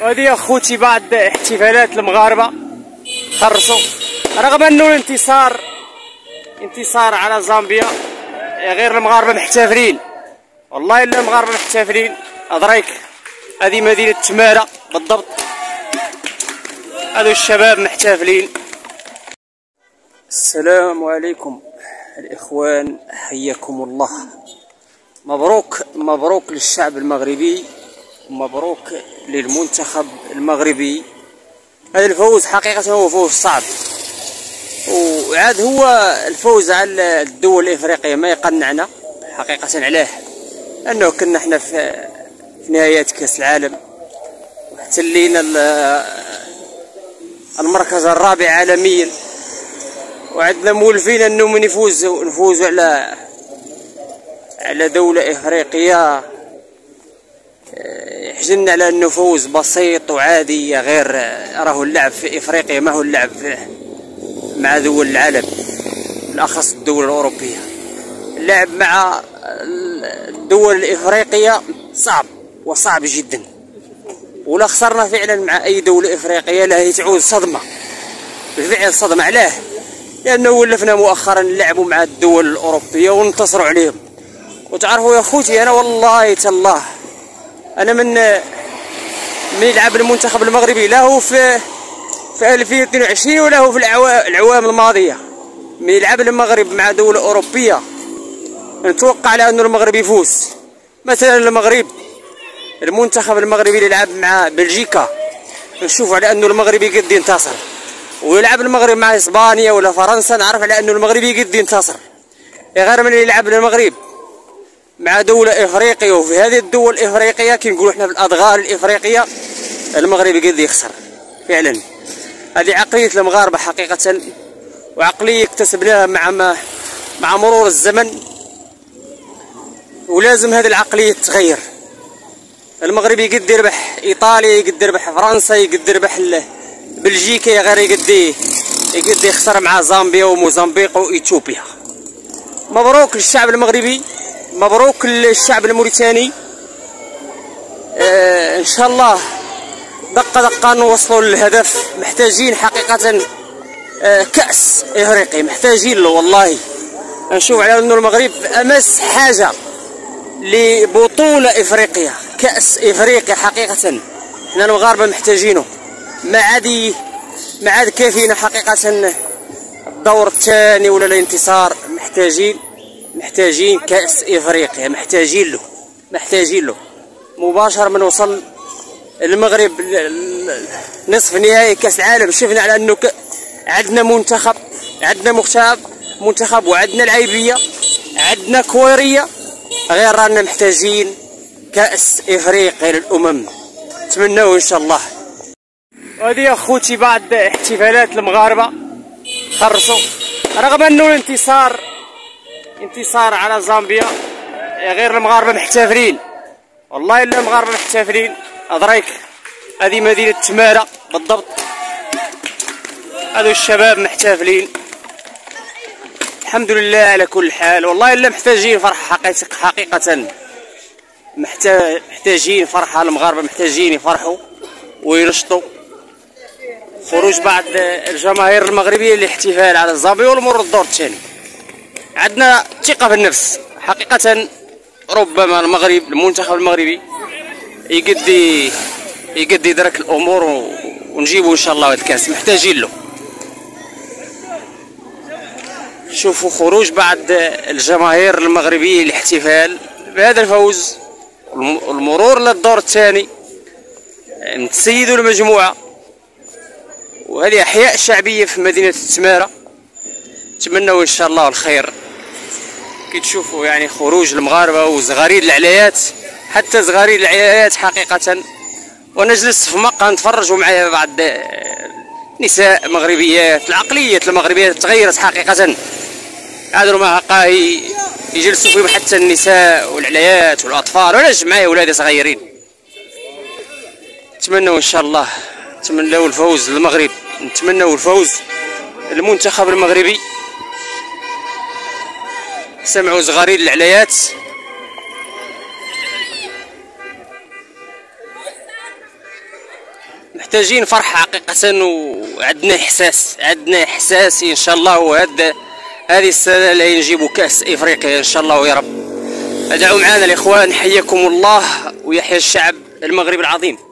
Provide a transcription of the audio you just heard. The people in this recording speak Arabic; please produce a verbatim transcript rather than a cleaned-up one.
وهذه يا خوتي بعض احتفالات المغاربه خرصوا رغم انه الانتصار انتصار على زامبيا. غير المغاربه محتفلين، والله الا المغاربه محتفلين. ادريك هذه مدينه تماره بالضبط، هذو الشباب محتفلين. السلام عليكم الاخوان، حياكم الله. مبروك مبروك للشعب المغربي، مبروك للمنتخب المغربي. هذا الفوز حقيقة هو فوز صعب، وعاد هو الفوز على الدول الإفريقية ما يقنعنا حقيقة. علاه؟ لأنه كنا احنا في في نهايات كأس العالم واحتلينا المركز الرابع عالميا، وعندنا مولفين انه من يفوز نفوزوا على على دولة إفريقية. يحزننا على انه فوز بسيط وعادي، غير راهو اللعب في افريقيا ما هو اللعب مع دول العالم، بالاخص الدول الاوروبيه. اللعب مع الدول الافريقيه صعب وصعب جدا، ولا خسرنا فعلا مع اي دوله افريقيه لا هي تعود صدمه، بالفعل صدمه. علاه؟ لانه ولفنا مؤخرا نلعبوا مع الدول الاوروبيه وننتصروا عليهم. وتعرفوا يا خوتي، انا والله تالله انا من من يلعب المنتخب المغربي لا هو في في ألفين واثنين وعشرين ولا هو في العوام الماضيه. من يلعب المغرب مع دوله اوروبيه نتوقع على انه المغرب يفوز. مثلا المغرب المنتخب المغربي اللي يلعب مع بلجيكا نشوف على انه المغربي قد ينتصر، ويلعب المغرب مع اسبانيا ولا فرنسا نعرف على انه المغربي قد ينتصر. غير من اللي يلعب المغرب مع دولة إفريقية، وفي هذه الدول الإفريقية كي نقولوا احنا في الأدغال الإفريقية المغرب قد يخسر فعلا. هذه عقلية المغاربة حقيقة، وعقلية اكتسبناها مع ما مع مرور الزمن، ولازم هذه العقلية تتغير. المغربي يقد يربح إيطاليا، يقد يربح فرنسا، يقد يربح بلجيكا، غير يقد يقد يخسر مع زامبيا وموزمبيق وإثيوبيا. مبروك للشعب المغربي، مبروك للشعب الموريتاني. آه ان شاء الله دقه دقه نوصلوا للهدف. محتاجين حقيقه آه كاس افريقي، محتاجين له والله. نشوف على انه المغرب امس حاجه لبطوله افريقيا، كاس افريقيا حقيقه. حنا المغاربه محتاجينه، ما عاد ما عاد كافينا حقيقه الدور الثاني ولا الانتصار. محتاجين محتاجين كأس إفريقيا، محتاجين له محتاجين له مباشرة. من وصل المغرب نصف نهائي كأس العالم شفنا على أنه عندنا منتخب، عندنا مختاب منتخب، وعندنا العيبية، عندنا كويرية، غير رانا محتاجين كأس إفريقيا للأمم. نتمناو إن شاء الله. وهذه يا خوتي بعض احتفالات المغاربة خرصوا رغم أنه الانتصار انتصار على زامبيا. غير المغاربه محتفلين، والله الا المغاربه محتفلين. ادريك هذه مدينه تماره بالضبط، هذو الشباب محتفلين. الحمد لله على كل حال، والله الا محتاجين فرحه حقيقه، محتاجين فرحه. المغاربه محتاجين يفرحوا وينشطوا. خروج بعض الجماهير المغربيه للاحتفال على زامبيا والمرور الدور الثاني. عندنا ثقة في النفس حقيقة. ربما المغرب المنتخب المغربي يقدي يقدي يدرك الأمور ونجيبوا إن شاء الله الكاس، محتاجين له. شوفوا خروج بعض الجماهير المغربية للاحتفال بهذا الفوز، المرور للدور الثاني، نتسيدوا المجموعة. وهذه أحياء شعبية في مدينة تمارة. نتمنوا إن شاء الله الخير. كي تشوفوا يعني خروج المغاربه وزغاريد العلايات، حتى زغاريد العلايات حقيقه. وانا جلست في مقهى نتفرج ومعايا بعض نساء مغربيات. العقليه المغربيه تغيرت حقيقه. هادو المقاهي يجلسوا فيهم حتى النساء والعلايات والاطفال، وانا معايا ولادي صغيرين. نتمنوا ان شاء الله، نتمنوا الفوز للمغرب، نتمنوا الفوز للمنتخب المغربي. سمعوا زغاريد العلايات. محتاجين فرحة حقيقة، وعندنا إحساس عندنا إحساس إن شاء الله. وهذا هذه السنة اللي نجيبوا كأس إفريقيا إن شاء الله يا رب. ادعوا معنا الإخوان، حياكم الله ويحيى الشعب المغربي العظيم.